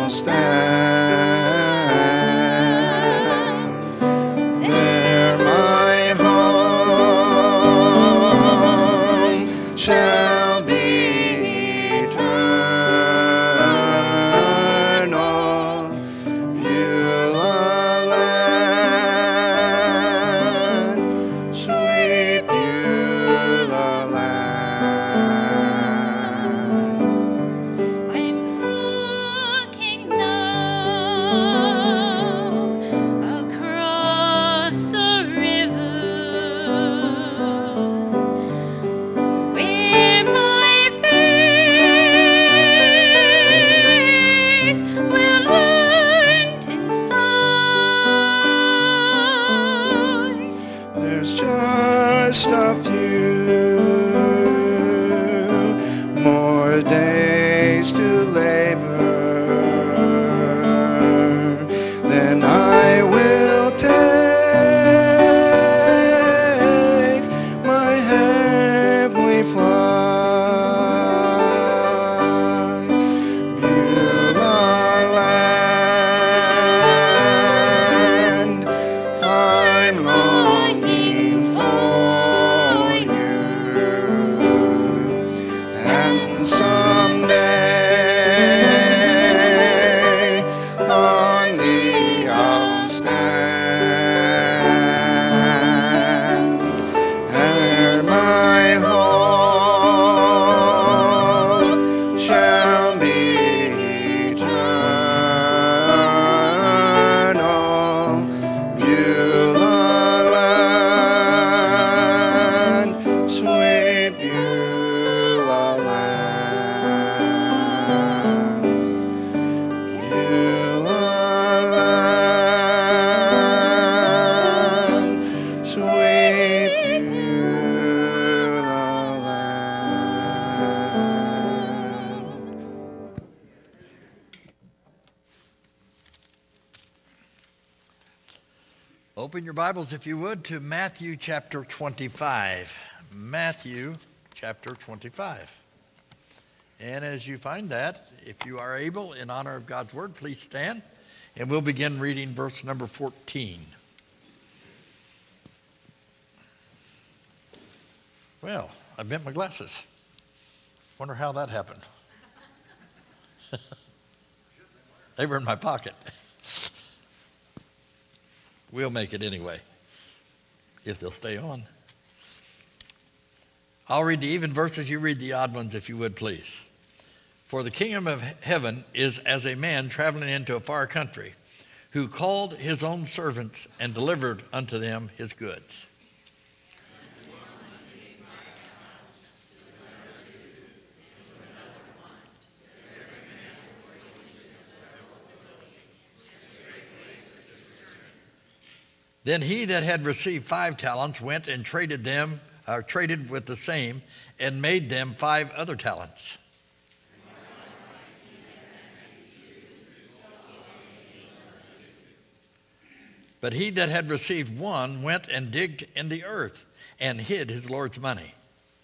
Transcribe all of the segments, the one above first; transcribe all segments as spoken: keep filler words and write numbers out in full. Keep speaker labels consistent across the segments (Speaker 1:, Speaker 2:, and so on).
Speaker 1: I'll stand. There my home shall be eternal. Beulah land, sweet Beulah land.
Speaker 2: I'm looking now across the river where my faith will learn inside.
Speaker 1: There's just a few more days to labor, then I will take my heavenly flight. Beulah land, I'm longing for you, and someday on thee I'll stand, and my home shall be eternal. Beulah land, sweet Beulah land. Beulah land, sweet Beulah land.
Speaker 3: Open your Bibles, if you would, to Matthew chapter twenty-five. Matthew chapter twenty-five. And as you find that, if you are able, in honor of God's word, please stand. And we'll begin reading verse number fourteen. Well, I bent my glasses. Wonder how that happened. They were in my pocket. We'll make it anyway, if they'll stay on. I'll read the even verses, you read the odd ones if you would, please. For the kingdom of heaven is as a man traveling into a far country, who called his own servants and delivered unto them his goods. Then he that had received five talents went and traded them, or traded with the same, and made them five other talents. But he that had received one went and digged in the earth and hid his Lord's money.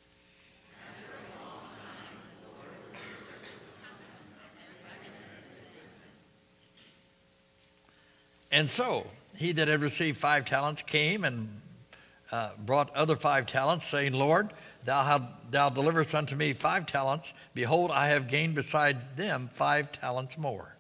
Speaker 3: And so he that had received five talents came and uh, brought other five talents, saying, Lord, thou, have, thou deliverest unto me five talents. Behold, I have gained beside them five talents more.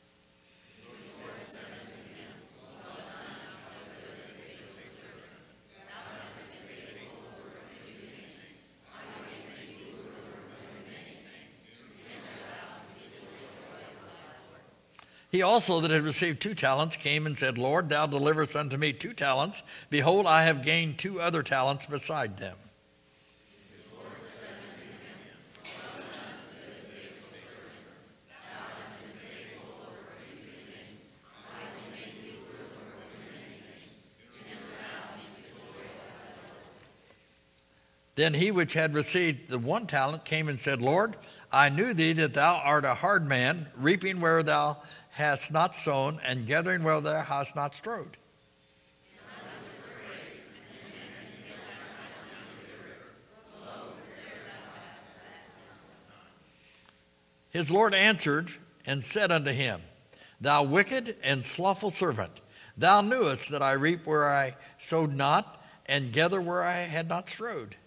Speaker 3: He also that had received two talents came and said, Lord, thou deliverest unto me two talents. Behold, I have gained two other talents beside them. Then he which had received the one talent came and said, Lord, I knew thee that thou art a hard man, reaping where thou hast not sown, and gathering where thou hast not strowed. His Lord answered and said unto him, Thou wicked and slothful servant, thou knewest that I reap where I sowed not, and gather where I had not strowed.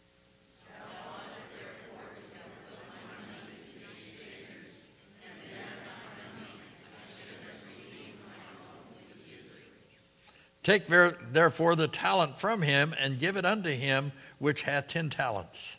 Speaker 3: Take therefore the talent from him, and give it unto him which hath ten talents.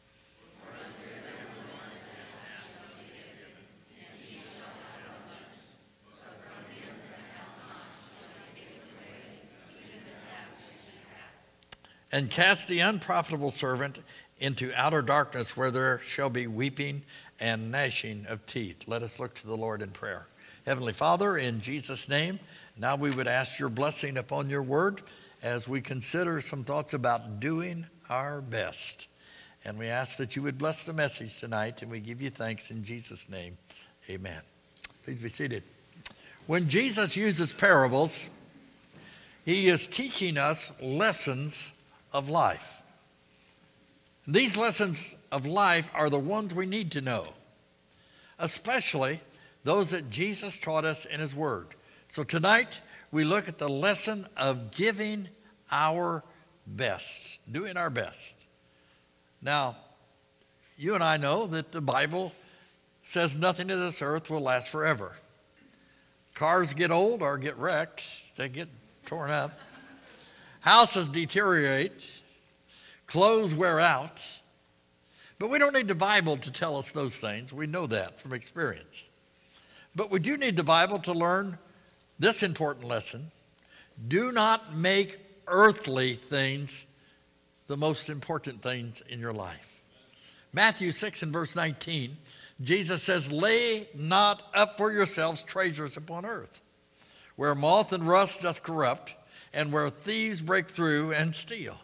Speaker 3: And cast the unprofitable servant into outer darkness, where there shall be weeping and gnashing of teeth. Let us look to the Lord in prayer. Heavenly Father, in Jesus' name, now we would ask your blessing upon your word as we consider some thoughts about doing our best. And we ask that you would bless the message tonight, and we give you thanks in Jesus' name. Amen. Please be seated. When Jesus uses parables, he is teaching us lessons of life. These lessons of life are the ones we need to know, especially those that Jesus taught us in his word. So tonight, we look at the lesson of giving our best, doing our best. Now, you and I know that the Bible says nothing of this earth will last forever. Cars get old or get wrecked. They get torn up. Houses deteriorate. Clothes wear out. But we don't need the Bible to tell us those things. We know that from experience. But we do need the Bible to learn this important lesson: do not make earthly things the most important things in your life. Matthew six and verse nineteen, Jesus says, lay not up for yourselves treasures upon earth, where moth and rust doth corrupt, and where thieves break through and steal.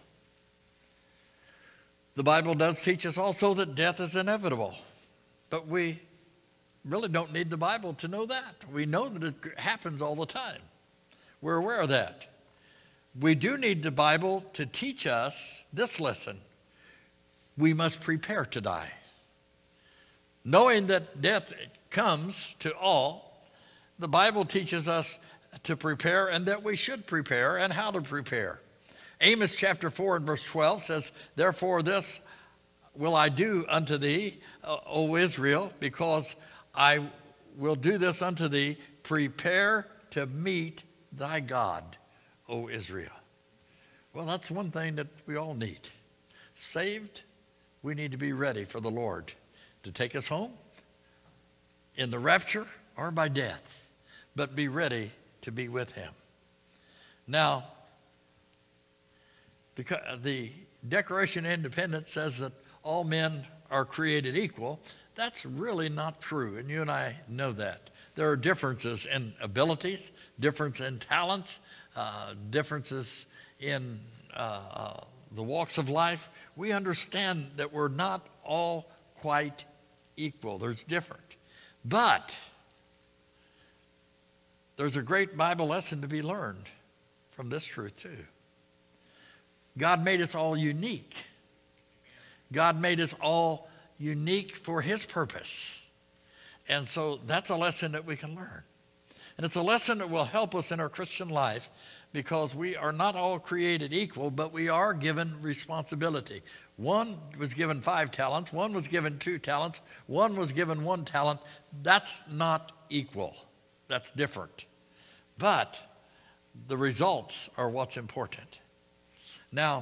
Speaker 3: The Bible does teach us also that death is inevitable, but we really don't need the Bible to know that. We know that it happens all the time. We're aware of that. We do need the Bible to teach us this lesson: we must prepare to die. Knowing that death comes to all, the Bible teaches us to prepare, and that we should prepare, and how to prepare. Amos chapter four and verse twelve says, therefore this will I do unto thee, O Israel, because I will do this unto thee, prepare to meet thy God, O Israel. Well, that's one thing that we all need. Saved, we need to be ready for the Lord to take us home in the rapture or by death, but be ready to be with him. Now, the, the Declaration of Independence says that all men are created equal. That's really not true, and you and I know that. There are differences in abilities, difference in talents, uh, differences in uh, uh, the walks of life. We understand that we're not all quite equal. There's different. But there's a great Bible lesson to be learned from this truth too. God made us all unique. God made us all unique for his purpose. And so that's a lesson that we can learn. And it's a lesson that will help us in our Christian life, because we are not all created equal, but we are given responsibility. One was given five talents, one was given two talents, one was given one talent. That's not equal. That's different. But the results are what's important. Now,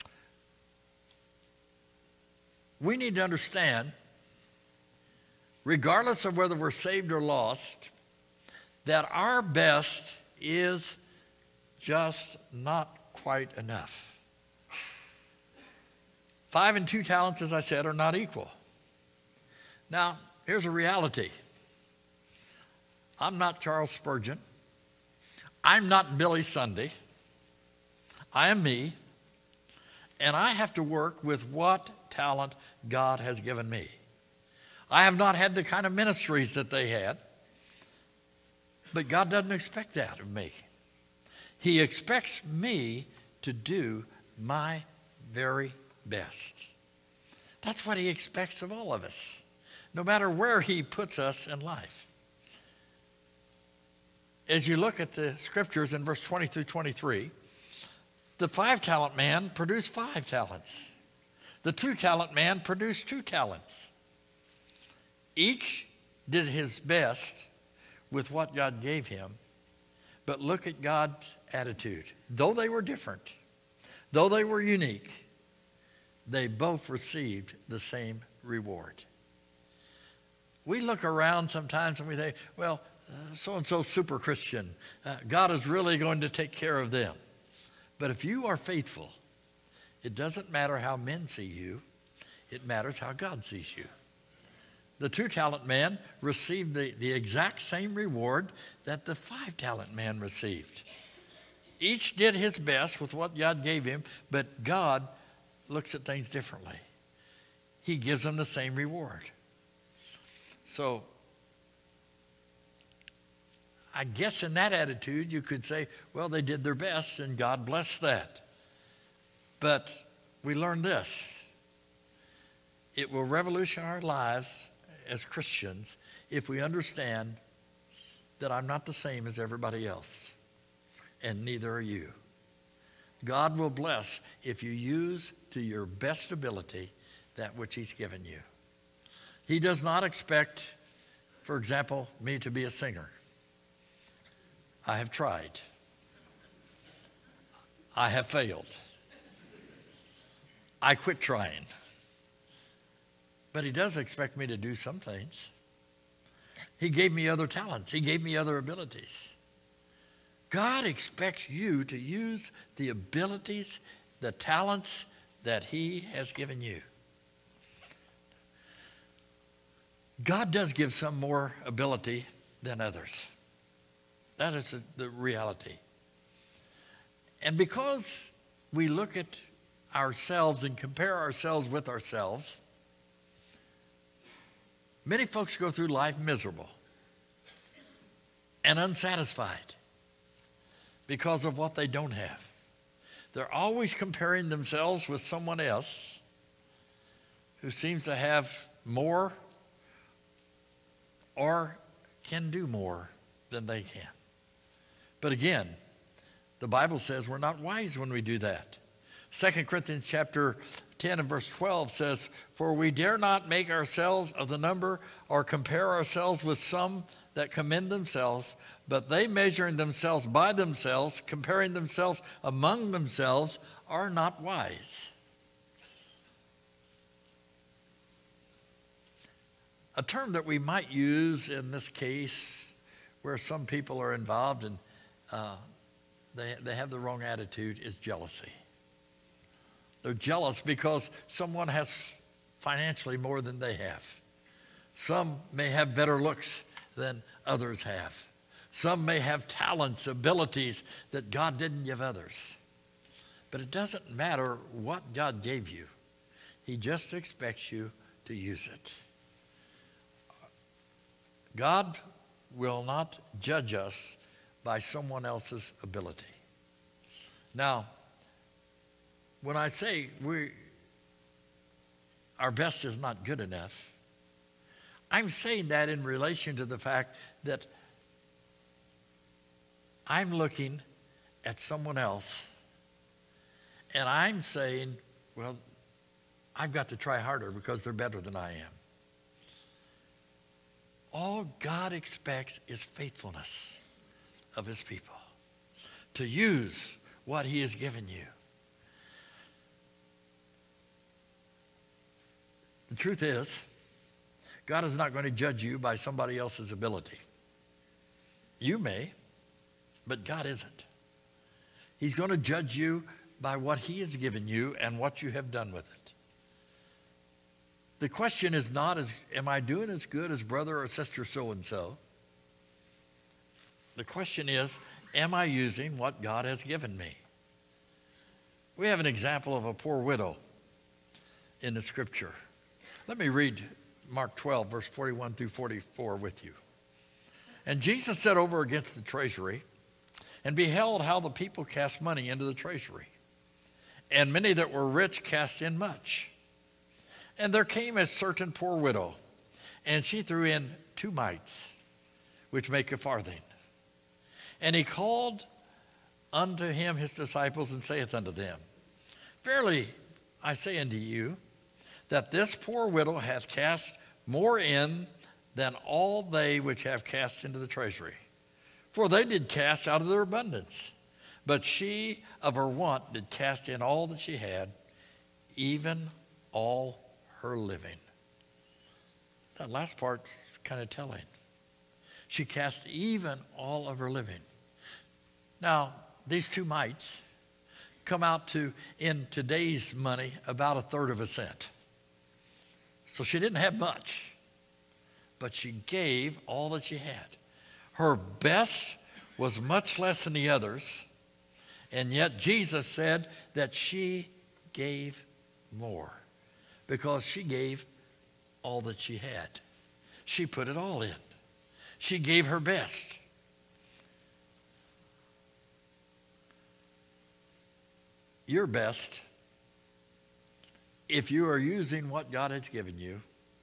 Speaker 3: we need to understand, regardless of whether we're saved or lost, that our best is just not quite enough. Five and two talents, as I said, are not equal. Now, here's a reality. I'm not Charles Spurgeon. I'm not Billy Sunday. I am me, and I have to work with what talent God has given me. I have not had the kind of ministries that they had, but God doesn't expect that of me. He expects me to do my very best. That's what he expects of all of us, no matter where he puts us in life. as you look at the scriptures in verse twenty through twenty-three, the five-talent man produced five talents. The two-talent man produced two talents. Each did his best with what God gave him, but look at God's attitude. Though they were different, though they were unique, they both received the same reward. We look around sometimes and we think, well, uh, so-and-so super Christian. Uh, God is really going to take care of them. But if you are faithful, it doesn't matter how men see you. It matters how God sees you. The two-talent man received the, the exact same reward that the five-talent man received. Each did his best with what God gave him, but God looks at things differently. He gives them the same reward. So, I guess in that attitude, you could say, well, they did their best and God blessed that. But we learned this. It will revolutionize our lives as Christians if we understand that I'm not the same as everybody else, and neither are you. God will bless if you use to your best ability that which he's given you. He does not expect, for example, me to be a singer. I have tried. I have failed. I quit trying. But he does expect me to do some things. He gave me other talents. He gave me other abilities. God expects you to use the abilities, the talents that he has given you. God does give some more ability than others. That is the reality. And because we look at ourselves and compare ourselves with ourselves, many folks go through life miserable and unsatisfied because of what they don't have. They're always comparing themselves with someone else who seems to have more or can do more than they can. But again, the Bible says we're not wise when we do that. Second Corinthians chapter ten and verse twelve says, for we dare not make ourselves of the number or compare ourselves with some that commend themselves, but they measuring themselves by themselves, comparing themselves among themselves, are not wise. A term that we might use in this case where some people are involved and uh, they, they have the wrong attitude is jealousy. They're jealous because someone has financially more than they have. Some may have better looks than others have. Some may have talents, abilities that God didn't give others. But it doesn't matter what God gave you. He just expects you to use it. God will not judge us by someone else's ability. Now, when I say we, our best is not good enough, I'm saying that in relation to the fact that I'm looking at someone else and I'm saying, well, I've got to try harder because they're better than I am. All God expects is faithfulness of his people, to use what he has given you. The truth is, God is not going to judge you by somebody else's ability. You may, but God isn't. He's going to judge you by what he has given you and what you have done with it. The question is not, as, am I doing as good as brother or sister so-and-so? The question is, am I using what God has given me? We have an example of a poor widow in the scripture. Let me read Mark twelve, verse forty-one through forty-four with you. And Jesus sat over against the treasury and beheld how the people cast money into the treasury. And many that were rich cast in much. And there came a certain poor widow, and she threw in two mites, which make a farthing. And he called unto him his disciples, and saith unto them, Verily I say unto you, that this poor widow hath cast more in than all they which have cast into the treasury. For they did cast out of their abundance, but she of her want did cast in all that she had, even all her living. That last part's kind of telling. She cast even all of her living. Now, these two mites come out to, in today's money, about a third of a cent. So she didn't have much, but she gave all that she had. Her best was much less than the others, and yet Jesus said that she gave more because she gave all that she had. She put it all in. She gave her best. Your best, if you are using what God has given you,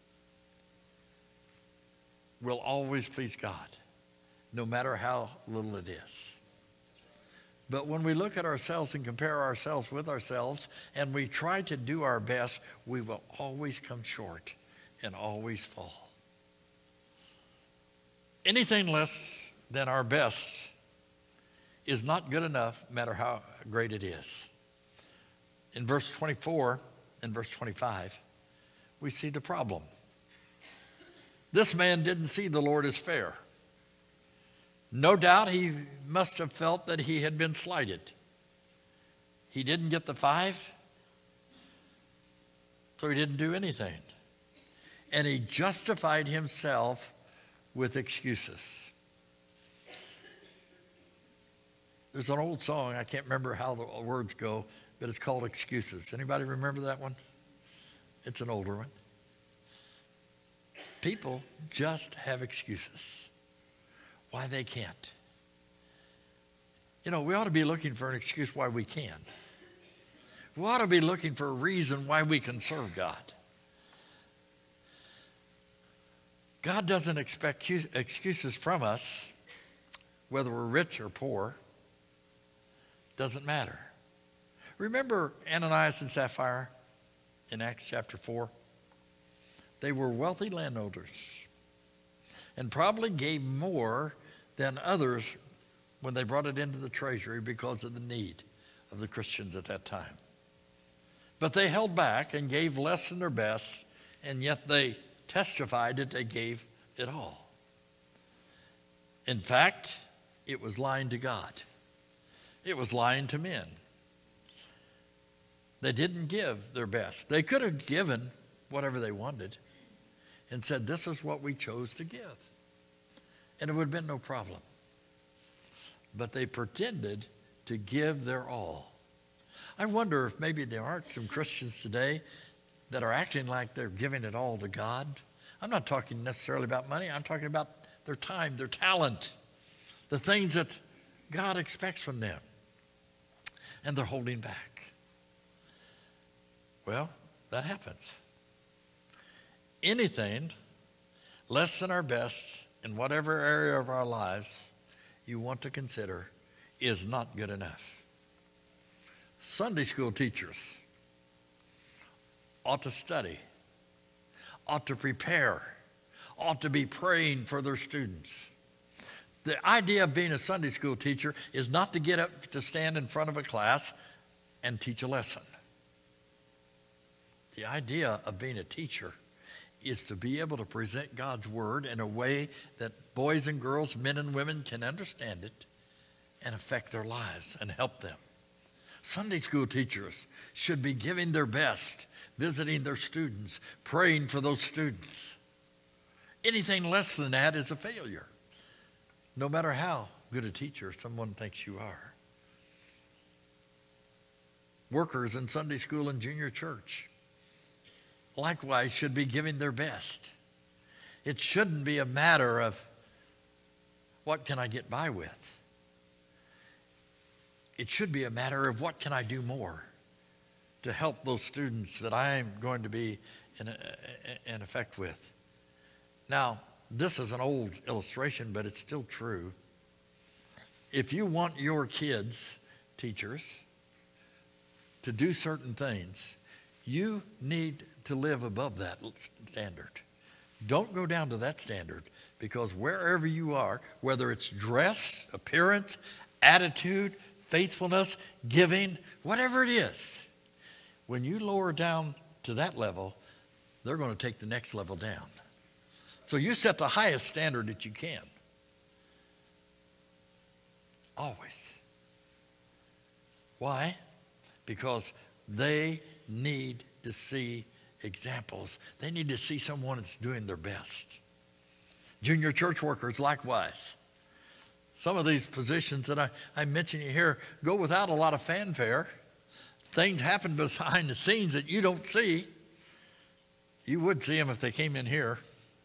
Speaker 3: will always please God, no matter how little it is. But when we look at ourselves and compare ourselves with ourselves and we try to do our best, we will always come short and always fall. Anything less than our best is not good enough, no matter how great it is. In verse twenty-four and verse twenty-five, we see the problem. This man didn't see the Lord as fair. No doubt he must have felt that he had been slighted. He didn't get the five, so he didn't do anything. And he justified himself with excuses. There's an old song, I can't remember how the words go, but it's called Excuses. Anybody remember that one? It's an older one. People just have excuses why they can't. You know, we ought to be looking for an excuse why we can. We ought to be looking for a reason why we can serve God. God doesn't expect excuses from us, whether we're rich or poor. Doesn't matter. Remember Ananias and Sapphira in Acts chapter four? They were wealthy landowners and probably gave more than others when they brought it into the treasury because of the need of the Christians at that time. But they held back and gave less than their best, and yet they testified that they gave it all. In fact, it was lying to God. It was lying to men. They didn't give their best. They could have given whatever they wanted and said, this is what we chose to give. And it would have been no problem. But they pretended to give their all. I wonder if maybe there aren't some Christians today that are acting like they're giving it all to God. I'm not talking necessarily about money. I'm talking about their time, their talent, the things that God expects from them. And they're holding back. Well, that happens. Anything less than our best in whatever area of our lives you want to consider is not good enough. Sunday school teachers ought to study, ought to prepare, ought to be praying for their students. The idea of being a Sunday school teacher is not to get up to stand in front of a class and teach a lesson. The idea of being a teacher is to be able to present God's word in a way that boys and girls, men and women can understand it and affect their lives and help them. Sunday school teachers should be giving their best, visiting their students, praying for those students. Anything less than that is a failure, no matter how good a teacher someone thinks you are. Workers in Sunday school and junior church likewise should be giving their best. It shouldn't be a matter of what can I get by with. It should be a matter of what can I do more to help those students that I'm going to be in, in effect with. Now, this is an old illustration, but it's still true. if you want your kids, teachers, to do certain things, you need to live above that standard. Don't go down to that standard, because wherever you are, whether it's dress, appearance, attitude, faithfulness, giving, whatever it is, when you lower down to that level, they're going to take the next level down. So you set the highest standard that you can. Always. Why? Because they need to see examples. They need to see someone that's doing their best. Junior church workers, likewise. Some of these positions that I, I mentioned here go without a lot of fanfare. Things happen behind the scenes that you don't see. You would see them if they came in here.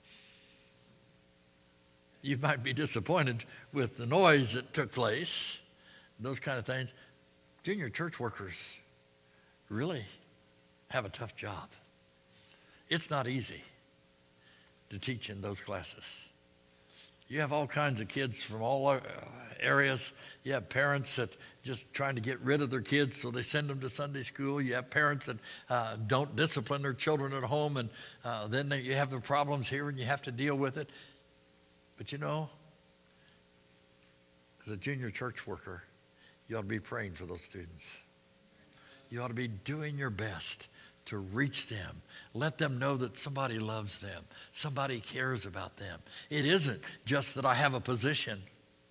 Speaker 3: You might be disappointed with the noise that took place, those kind of things. Junior church workers really have a tough job. It's not easy to teach in those classes. You have all kinds of kids from all uh, areas. You have parents that just trying to get rid of their kids, so they send them to Sunday school. You have parents that uh, don't discipline their children at home, and uh, then they, you have the problems here and you have to deal with it. But you know, as a junior church worker, you ought to be praying for those students. You ought to be doing your best to reach them. Let them know that somebody loves them. Somebody cares about them. It isn't just that I have a position.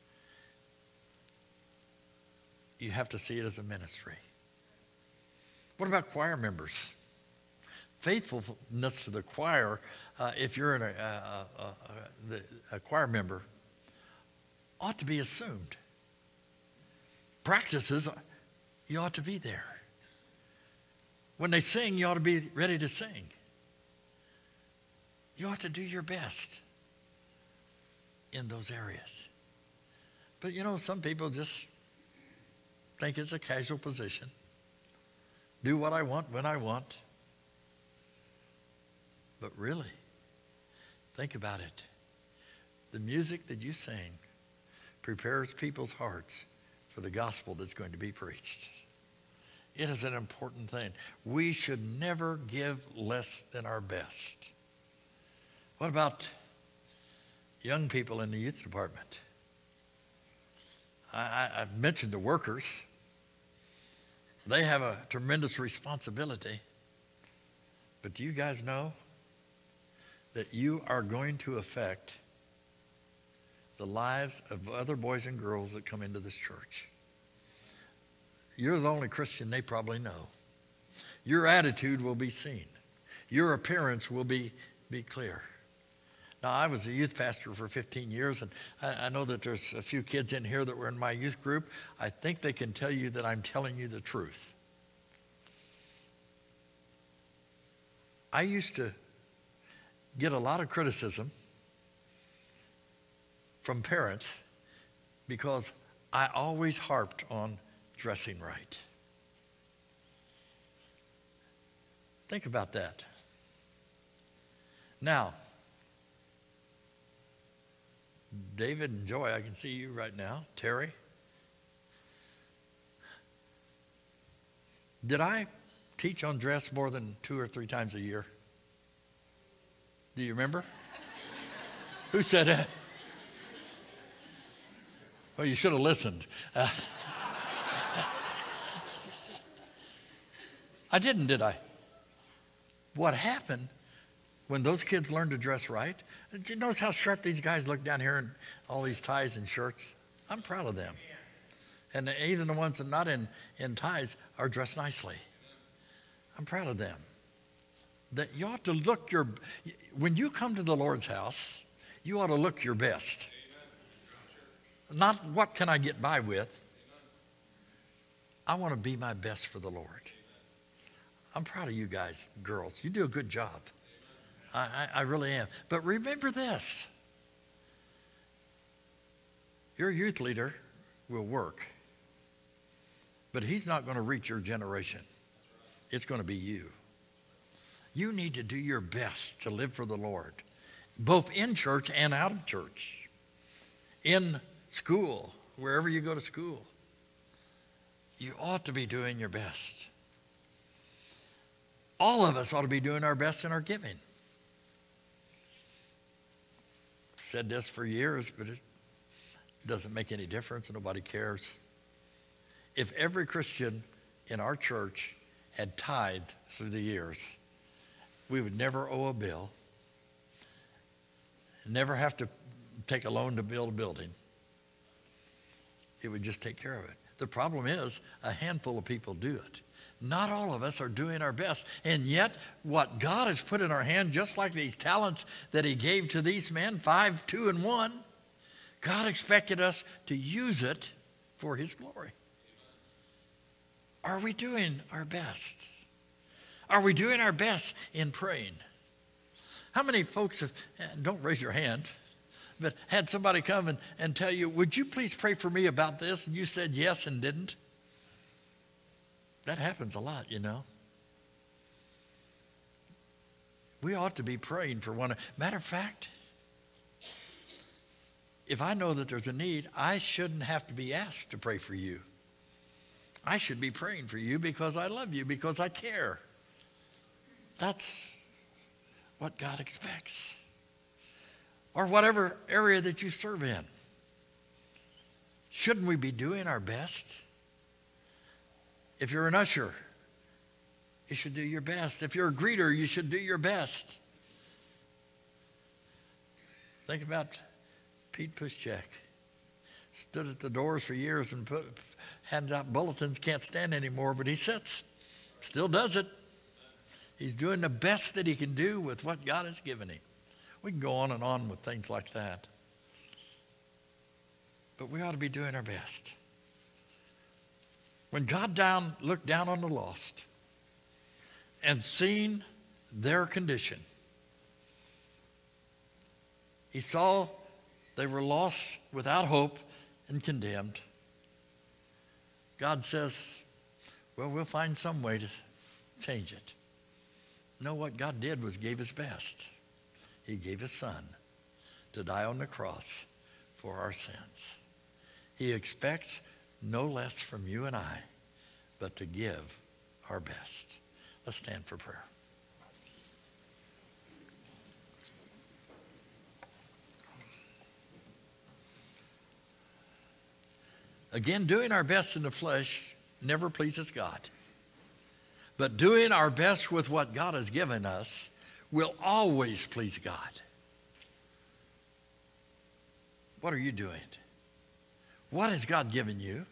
Speaker 3: You have to see it as a ministry. What about choir members? Faithfulness to the choir, uh, if you're in a, a, a, a, a choir member, ought to be assumed. Practices, you ought to be there. When they sing, you ought to be ready to sing. You ought to do your best in those areas. But you know, some people just think it's a casual position. Do what I want when I want. But really, think about it. The music that you sing prepares people's hearts for the gospel that's going to be preached. It is an important thing. We should never give less than our best. What about young people in the youth department? I, I, I've mentioned the workers. They have a tremendous responsibility. But do you guys know that you are going to affect the lives of other boys and girls that come into this church? You're the only Christian they probably know. Your attitude will be seen. Your appearance will be, be clear. Now, I was a youth pastor for fifteen years, and I, I know that there's a few kids in here that were in my youth group. I think they can tell you that I'm telling you the truth. I used to get a lot of criticism from parents because I always harped on dressing right. Think about that. Now, David and Joy, I can see you right now. Terry, did I teach on dress more than two or three times a year? Do you remember? Who said that? Well, you should have listened. Uh, I didn't, did I? What happened when those kids learned to dress right? Did you notice how sharp these guys look down here in all these ties and shirts? I'm proud of them. And even the ones that are not in, in ties are dressed nicely. I'm proud of them. That you ought to look your, when you come to the Lord's house, you ought to look your best. Not what can I get by with. I want to be my best for the Lord. I'm proud of you guys, girls. You do a good job. I, I, I really am. But remember this. Your youth leader will work, but he's not going to reach your generation. It's going to be you. You need to do your best to live for the Lord, both in church and out of church, in school, wherever you go to school. You ought to be doing your best. All of us ought to be doing our best in our giving. I've said this for years, but it doesn't make any difference. Nobody cares. If every Christian in our church had tithed through the years, we would never owe a bill, never have to take a loan to build a building. It would just take care of it. The problem is a handful of people do it. Not all of us are doing our best. And yet, what God has put in our hand, just like these talents that he gave to these men, five, two, and one, God expected us to use it for his glory. Are we doing our best? Are we doing our best in praying? How many folks have, don't raise your hand, but had somebody come and, and tell you, would you please pray for me about this? And you said yes and didn't. That happens a lot, you know. We ought to be praying for one another. Matter of fact, if I know that there's a need, I shouldn't have to be asked to pray for you. I should be praying for you because I love you, because I care. That's what God expects. Or whatever area that you serve in. Shouldn't we be doing our best? If you're an usher, you should do your best. If you're a greeter, you should do your best. Think about Pete Puschek. Stood at the doors for years and put, handed out bulletins, can't stand anymore, but he sits. Still does it. He's doing the best that he can do with what God has given him. We can go on and on with things like that. But we ought to be doing our best. When God down, looked down on the lost and seen their condition, he saw they were lost without hope and condemned. God says, well, we'll find some way to change it. No, what God did was gave his best. He gave his son to die on the cross for our sins. He expects no less from you and I, but to give our best. Let's stand for prayer. Again, doing our best in the flesh never pleases God. But doing our best with what God has given us will always please God. What are you doing? What has God given you?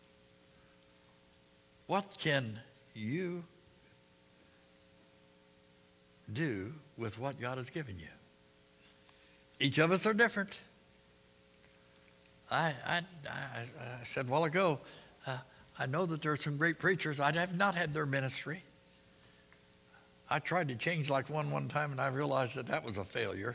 Speaker 3: What can you do with what God has given you? Each of us are different. I, I, I, I said a while ago, uh, I know that there are some great preachers. I have not had their ministry. I tried to change like one one time, and I realized that that was a failure.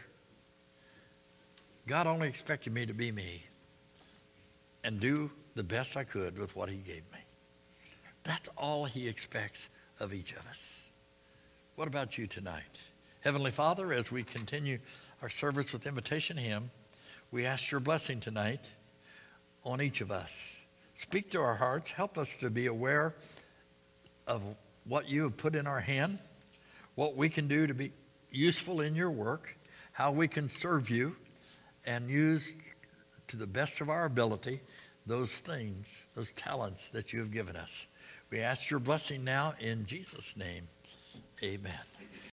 Speaker 3: God only expected me to be me and do the best I could with what he gave me. That's all he expects of each of us. What about you tonight? Heavenly Father, as we continue our service with Invitation Hymn, we ask your blessing tonight on each of us. Speak to our hearts. Help us to be aware of what you have put in our hand, what we can do to be useful in your work, how we can serve you and use to the best of our ability those things, those talents that you have given us. We ask your blessing now in Jesus' name. Amen.